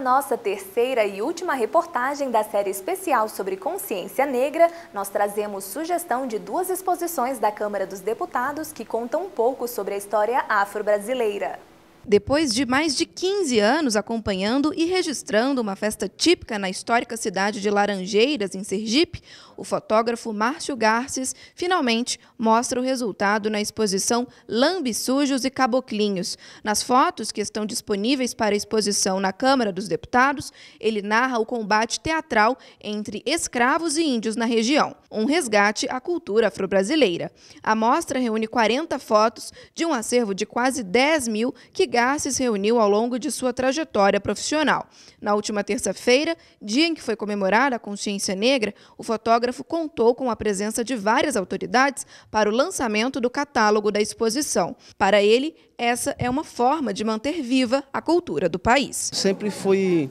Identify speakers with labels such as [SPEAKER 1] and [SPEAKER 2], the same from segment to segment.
[SPEAKER 1] nossa terceira e última reportagem da série especial sobre consciência negra, nós trazemos sugestão de 2 exposições da Câmara dos Deputados que contam um pouco sobre a história afro-brasileira.
[SPEAKER 2] Depois de mais de 15 anos acompanhando e registrando uma festa típica na histórica cidade de Laranjeiras, em Sergipe, o fotógrafo Márcio Garces finalmente mostra o resultado na exposição Lambissujos e Caboclinhos. Nas fotos que estão disponíveis para exposição na Câmara dos Deputados, ele narra o combate teatral entre escravos e índios na região, um resgate à cultura afro-brasileira. A mostra reúne 40 fotos de um acervo de quase 10 mil que Garces reuniu ao longo de sua trajetória profissional. Na última terça-feira, dia em que foi comemorada a consciência negra, o fotógrafo contou com a presença de várias autoridades para o lançamento do catálogo da exposição. Para ele, essa é uma forma de manter viva a cultura do país.
[SPEAKER 3] Sempre fui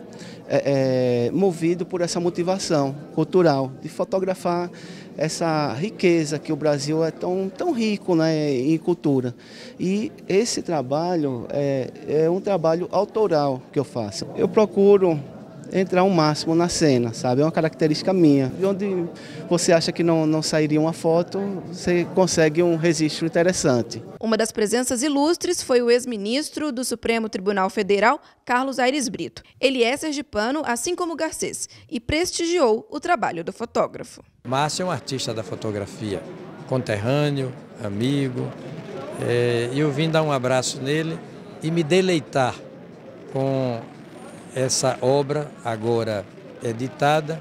[SPEAKER 3] movido por essa motivação cultural, de fotografar essa riqueza que o Brasil é tão rico, né, em cultura. E esse trabalho é um trabalho autoral que eu faço. Eu procuro entrar ao máximo na cena, sabe? É uma característica minha. De onde você acha que não sairia uma foto, você consegue um registro interessante.
[SPEAKER 2] Uma das presenças ilustres foi o ex-ministro do Supremo Tribunal Federal, Carlos Aires Brito. Ele é sergipano, assim como Garcês, e prestigiou o trabalho do fotógrafo.
[SPEAKER 4] Márcio é um artista da fotografia, conterrâneo, amigo. Eu vim dar um abraço nele e me deleitar com essa obra, agora editada,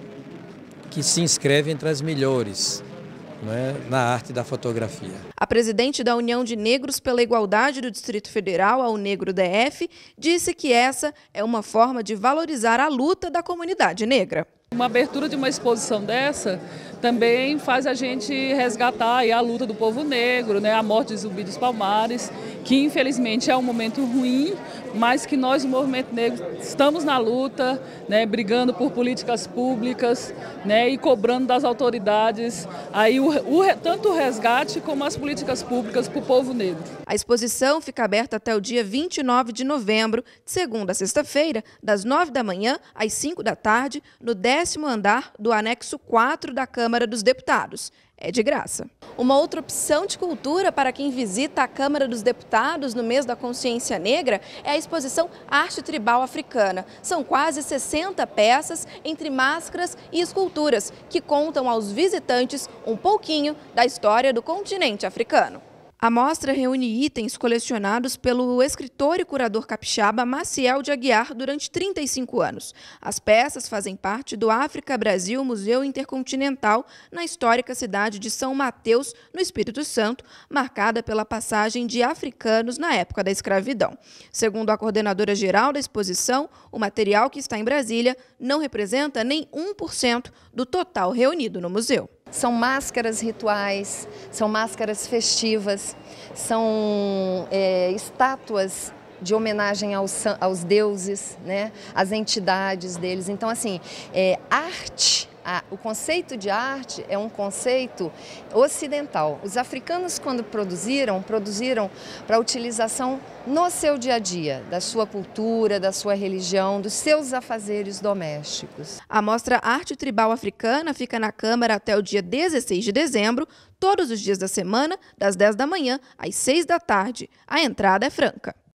[SPEAKER 4] que se inscreve entre as melhores, né, na arte da fotografia.
[SPEAKER 2] A presidente da União de Negros pela Igualdade do Distrito Federal, a UNEGRO DF, disse que essa é uma forma de valorizar a luta da comunidade negra.
[SPEAKER 5] Uma abertura de uma exposição dessa também faz a gente resgatar aí a luta do povo negro, né, a morte de Zumbi dos Palmares, que infelizmente é um momento ruim, mas que nós, o movimento negro, estamos na luta, né, brigando por políticas públicas, né, e cobrando das autoridades aí tanto o resgate como as políticas públicas para o povo negro.
[SPEAKER 2] A exposição fica aberta até o dia 29 de novembro, de segunda a sexta-feira, das 9 da manhã às 5 da tarde, no 10º andar do anexo 4 da Câmara dos Deputados. É de graça. Uma outra opção de cultura para quem visita a Câmara dos Deputados no mês da consciência negra é a exposição Arte Tribal Africana. São quase 60 peças entre máscaras e esculturas que contam aos visitantes um pouquinho da história do continente africano. A mostra reúne itens colecionados pelo escritor e curador capixaba Maciel de Aguiar durante 35 anos. As peças fazem parte do África Brasil Museu Intercontinental na histórica cidade de São Mateus, no Espírito Santo, marcada pela passagem de africanos na época da escravidão. Segundo a coordenadora-geral da exposição, o material que está em Brasília não representa nem 1% do total reunido no museu.
[SPEAKER 6] São máscaras rituais, são máscaras festivas, são estátuas de homenagem aos deuses, né, às entidades deles. Então, assim, arte, o conceito de arte é um conceito ocidental. Os africanos, quando produziram para utilização no seu dia a dia, da sua cultura, da sua religião, dos seus afazeres domésticos.
[SPEAKER 2] A mostra Arte Tribal Africana fica na Câmara até o dia 16 de dezembro, todos os dias da semana, das 10 da manhã às 6 da tarde. A entrada é franca.